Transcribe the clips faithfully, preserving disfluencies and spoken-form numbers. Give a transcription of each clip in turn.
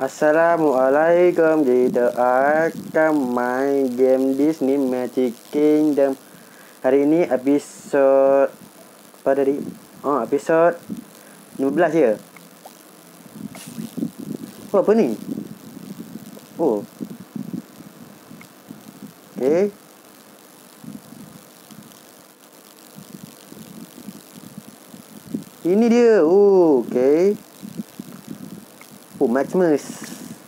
Assalamualaikum. Kita akan main game Disney Magic Kingdom. Hari ini episod apa tadi? Oh, episod lima belas je. Oh, apa ni? Oh. Okay. Ini dia. Oh, okay. Oh, Maximus.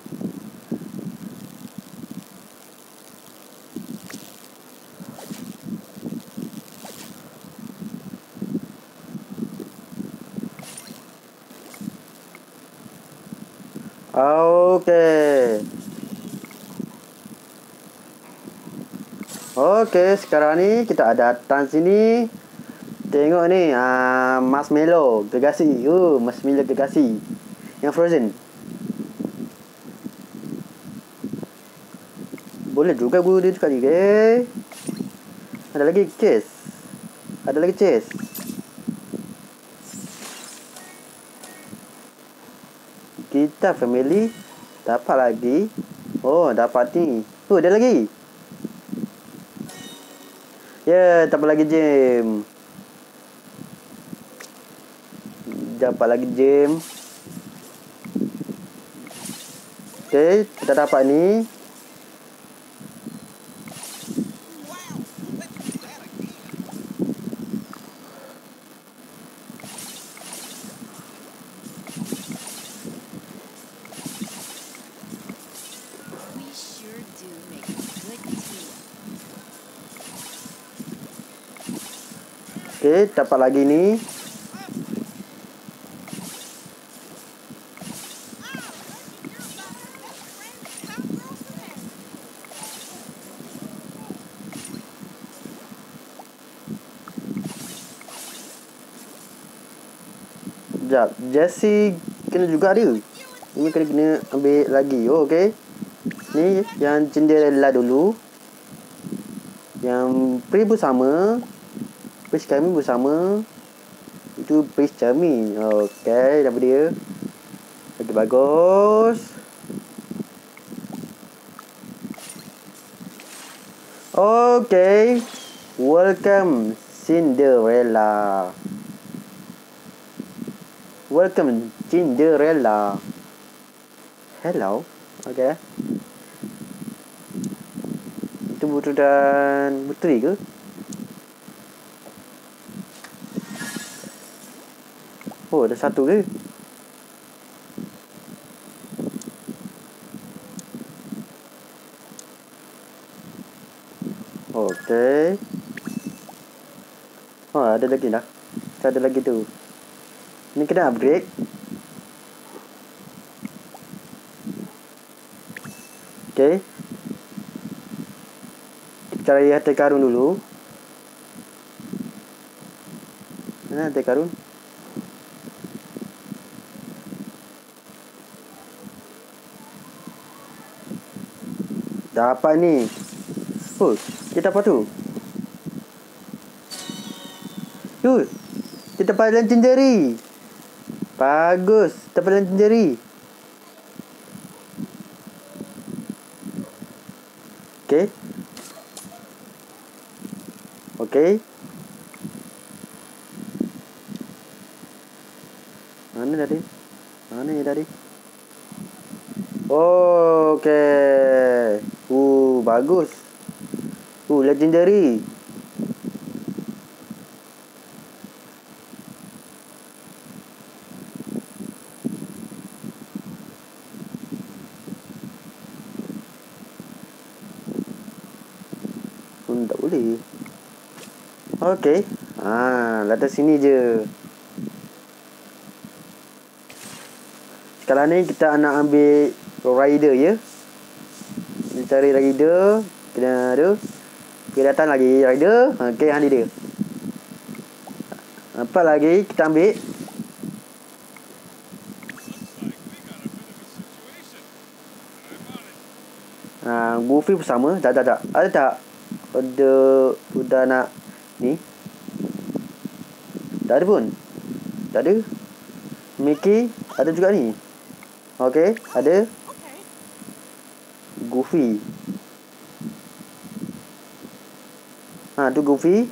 Okay. Okay, sekarang ni kita datang sini. Tengok ni, uh, Marshmallow Gergasi. Oh, Marshmallow Gergasi yang frozen. Boleh juga bunuh dia sekali, okay? Ada lagi chest. Ada lagi chest. Kita family dapat lagi. Oh, dapat ni. Oh, ada lagi. Ya, yeah, dapat lagi gem. Dapat lagi gem. Okay, kita dapat ni. Okay, dapat lagi ni. Sekejap, Jessie kena juga ada. Ini kena kena ambil lagi. Oh, okay. Ni yang Cinderella dulu. Yang Prince pun sama. Prince Charming pun sama. Itu Prince Charming. Okay, dapat dia. Lagi bagus. Okay. Welcome Cinderella. Welcome Cinderella. Hello. Okay. Itu butuh dan puteri ke? Oh, ada satu ke? Okay. Oh, ada lagi dah. Ada lagi tu. Ni kena upgrade. Okay. Kita cari harta karun dulu. Mana harta karun? Dapat ni. Oh, kita apa tu? Yuk, kita dapat legendary. Bagus, dapat legendary. Okay. Okay. Mana tadi? Mana ni tadi? Oh, okay. Uh, bagus. Uh, legendary. Hmm, tak boleh. Okay. Ah, letak sini je. Sekarang ni kita nak ambil rider ya. Kita cari rider. Kena ada. Kita datang lagi rider. Okay, ini dia. Apa lagi kita ambil? Ah, Goofy pun sama. Tak, tak, tak. Ada tak? Ada. Sudah nak ni. Tak ada pun. Tak ada. Mickey ada juga ni. Okay, ada. Goofy. Ha, tu Goofy.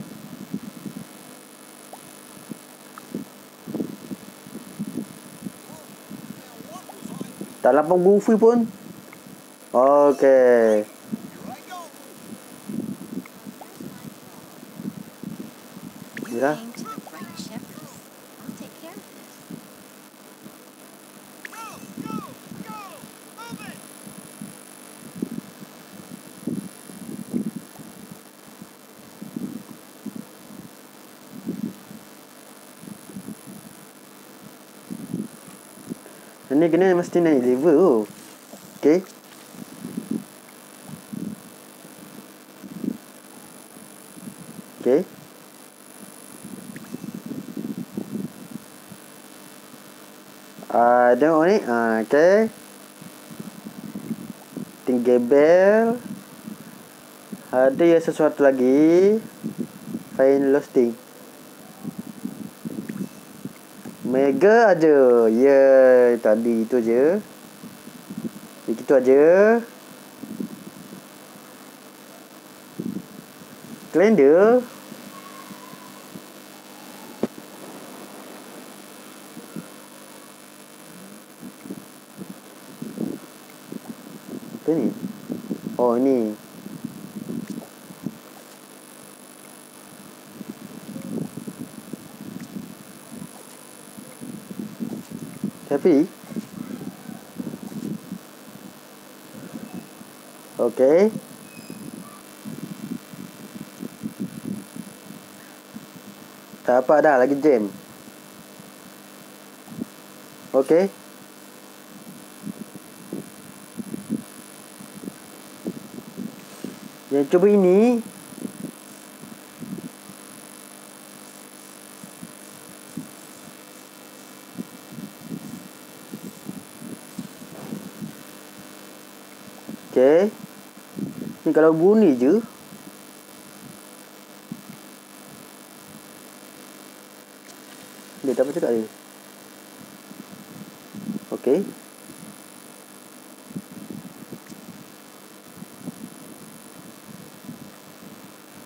Tak lapang Goofy pun. Okey. Ya. Ini kena mesti naik level tu. Okey. Okey. Ah, uh, tengok ni. Ah, uh, okey. Tinggal bell. Ada ya sesuatu lagi. Find Losting. Mega aja. Ya, yeah, tadi itu je. Begitu aja. Calendar. Apa ni? Oh, ni. Tapi okey. Tak apa dah, lagi jam. Okey. Yang cuba ini. Okey. Ni kalau bunyi je. Dia tak apa cakap dia. Okey.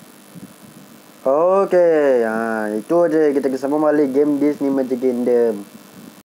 Okey. Ha, itu aja kita sambung balik game Disney Magic Kingdom.